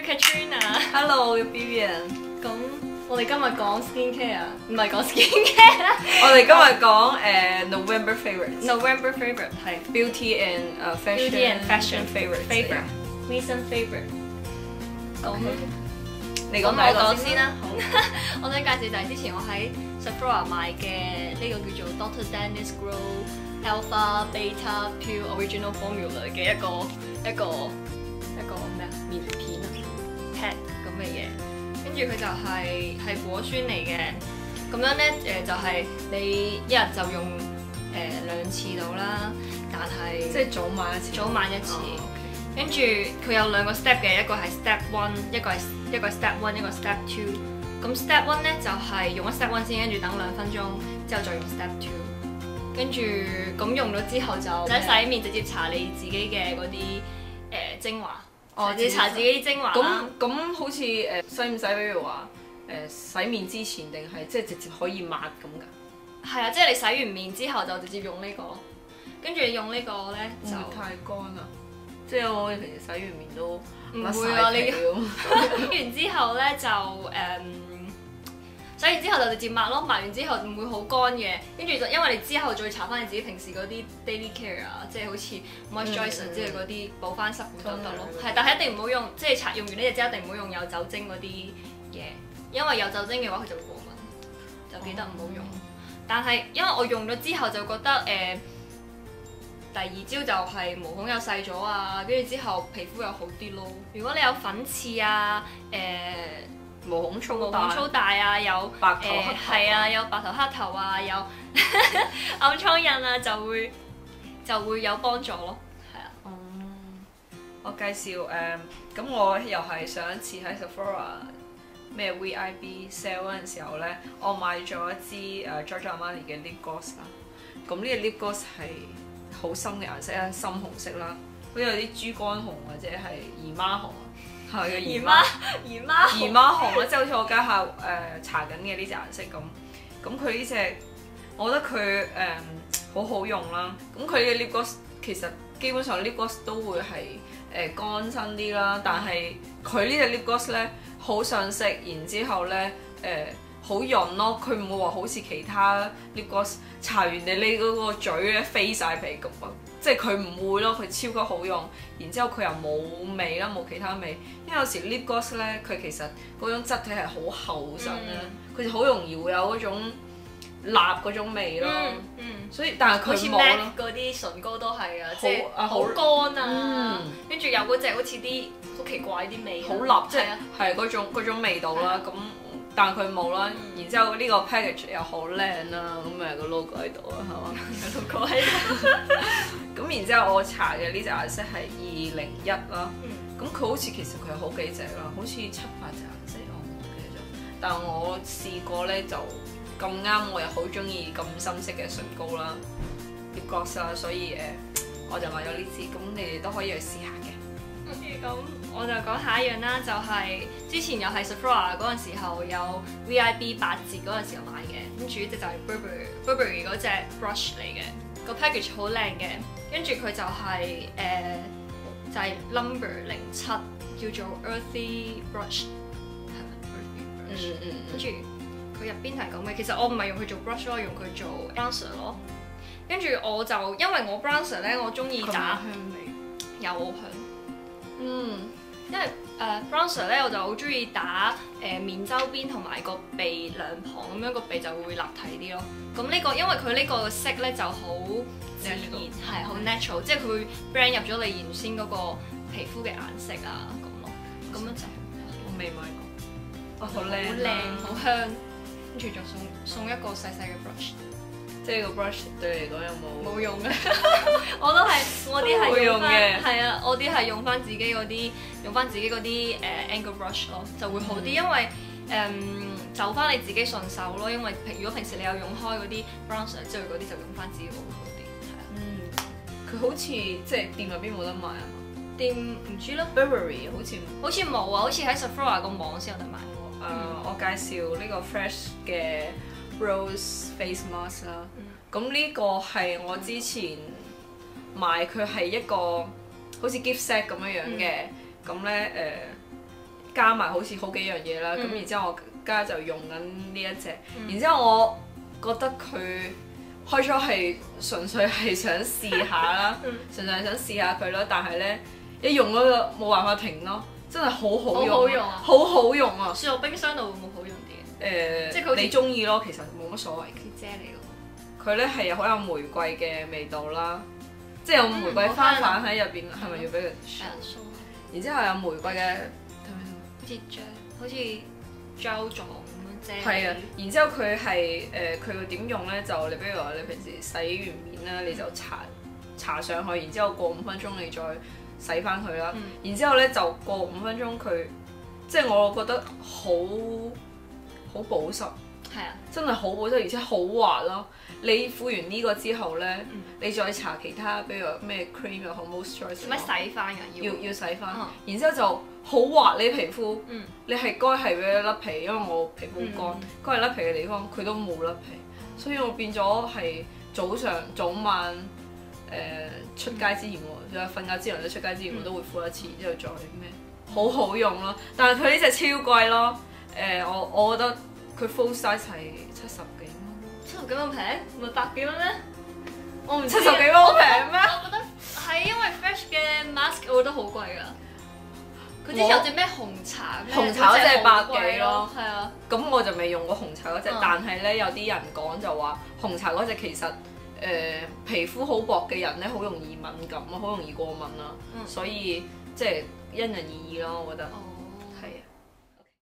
Katrina。Hello Vivian。 咁我哋今日講 skincare，唔係講 skincare 啦。 我哋今日講November favorites。November favorite 係 beauty and fashion favorites。 recent favorite。講你講第一個先啦。好，我想介紹就係之前我喺 Sephora 買嘅呢個叫做 Dr. Dennis Grow Alpha Beta Pure Original Formula 嘅一個咩啊面片啊 pad 咁嘅嘢，跟住佢就係果酸嚟嘅，咁樣咧就係你一日就用2次到啦，但係即係早晚一次。 跟住佢有2個 step 嘅，一個係 step 1，一個係 step 1，一個 step 2。咁 step 1咧就係用咗 step 1先，跟住等2分鐘之後再用 step 2。跟住咁用咗之後就唔使洗面，直接搽你自己嘅嗰啲精華。直接搽自己精華啦。 咁好似使唔使比如話洗面之前定係即係直接可以抹咁㗎？ 係啊，即係你洗完面之後就直接用呢個，跟住用呢個咧就太乾啦。即係我哋平時洗完面都唔會啊！你洗完之後咧就洗完之後就直接抹咯，抹完之後唔會好乾嘅，跟住就因為你之後再搽翻你自己平時嗰啲 daily care 啊，即係好似 moisturizer 之類嗰啲補翻濕就得咯。係，但係一定唔好用，即係用完呢隻之後一定唔好用有酒精嗰啲嘢，因為有酒精嘅話佢就會過敏，就記得唔好用。但係因為我用咗之後就覺得第二朝就係毛孔又細咗啊，跟住之後皮膚又好啲咯。如果你有粉刺啊， 毛孔粗大啊，有白頭黑頭係啊，有白頭黑頭啊，有暗瘡印啊，就會有幫助咯。係啊。 我介紹咁我又係上一次喺 Sephora 咩 VIB sale 嗰陣時候咧，我買咗一支Giorgio Armani 嘅 lip gloss 啦。咁呢個 lip gloss 係好深嘅顏色啦，深紅色啦，好似有啲豬肝紅或者係姨媽紅啊，係嘅姨媽紅啦，即係好似我家下搽緊嘅呢隻顏色咁。咁佢呢隻，我覺得佢好好用啦。咁佢嘅 lip gloss 其實基本上 lip gloss 都會係乾身啲啦，但係佢呢隻 lip gloss 咧好上色，然之後咧好潤咯，佢唔會話好似其他 lip gloss 搽完你嗰個嘴咧飛晒皮咁啊，即係佢唔會咯，佢超級好用，然之後佢又冇味啦，冇其他味，因為有時 lip gloss 咧佢其實嗰種質地係好厚身咧，佢就好容易會有嗰種辣嗰種味咯，所以但係佢冇咯。 好似 MAC 嗰啲唇膏都係啊，即係好乾啊，跟住有嗰隻好似啲好奇怪啲味， 好辣，即係係嗰種味道啦咁。但係佢冇啦，然之後呢個 package 又好靚啦，咁咪有個 logo 喺度啊，係嘛？ 有 logo 喺度。 咁然之後我搽嘅呢隻顏色係201啦，咁佢好似其實佢有好幾隻啦，好似7-8隻顏色我唔記得咗。但係我試過咧就咁啱，我又好中意咁深色嘅唇膏啦，lip gloss啦，所以我就買咗呢支，咁你哋都可以去試下嘅。 咁我就講下一樣啦，就係之前又係 Sephora 嗰陣時候有 VIB 8折嗰陣時候買嘅，跟住呢隻就係 Burberry 嗰隻 brush 嚟嘅，個 package 好靚嘅，跟住佢就係number 07叫做 Earthy Brush， 係咪 Earthy Brush？跟住佢入邊係咁嘅，其實我唔係用佢做 brush 咯，用佢做 bronzer 咯，跟住我就因為我 bronzer 咧，我中意打香味， 有香。因為bronzer 咧我就好中意打面周邊同埋個鼻兩旁，咁樣個鼻就會立體啲咯。咁呢個因為佢呢個色咧就好自然，係好 natural，即係佢會 blend 入咗你原先嗰個皮膚嘅顏色啊咁咯。咁樣就我未買過，好靚好香，跟住就送一個細細嘅 brush。 即係個 brush 對你嚟講有冇？ 冇用嘅，我啲係用翻，係啊，我啲係用翻自己嗰啲angle brush 咯，就會好啲，因為就翻你自己順手咯。因為如果平時你有用開嗰啲 bronzer 之類嗰啲，就用翻自己會好啲，係啊。 佢好似即係店入邊冇得賣啊嘛？ 店唔知咯 ，Burberry 好似冇啊，好似喺 Sephora 個網先有得賣。 我介紹呢個 Fresh 嘅Rose Face Mask 啦，咁呢個係我之前買，佢係一個好似 gift set 咁樣樣嘅，咁咧加埋好似好幾樣嘢啦。咁然之後我而家就用緊呢一隻，然之後我覺得佢開初係純粹係想試下啦，純粹係想試下佢咯。但係咧一用嗰個冇辦法停咯，真係好好用，好好用啊！ 雪落冰箱度會唔會好用啲？ 即係你中意咯，其實冇乜所謂嘅。 姐嚟㗎。 佢咧係好有玫瑰嘅味道啦，即係有玫瑰花瓣喺入邊，係咪要俾佢？然之後有玫瑰嘅， 好似醬，好似膠狀咁樣啫。 係啊，然之後佢係佢會點用咧？就你比如話你平時洗完面啦，你就搽上去，然之後過5分鐘你再洗翻佢啦。然之後咧就過5分鐘佢，即係我覺得好保濕。 係啊， 真係好保濕，而且好滑咯。你敷完呢個之後咧，你再搽其他，比如話咩 cream 又好 moisturizer， 咩洗翻㗎？ 要洗翻，然之後就好滑你皮膚。你係該係俾佢甩皮，因為我皮膚乾，該係甩皮嘅地方佢都冇甩皮，所以我變咗係早晚出街之前喎，瞓覺之前或者出街之前我都會敷一次，之後再咩，好好用咯。但係佢呢隻超貴咯，我覺得佢 full size 係70幾蚊 ，70幾蚊平，唔係100幾蚊咩？我唔 70幾蚊平咩？ 我覺得係因為 Fresh 嘅 mask 我覺得好貴㗎。佢之前有隻咩紅茶嗰隻100幾咯， 係啊。 咁我就未用過紅茶嗰隻，但係咧有啲人講就話紅茶嗰隻其實皮膚好薄嘅人咧好容易敏感啊，好容易過敏啊，所以即係因人而異咯，我覺得。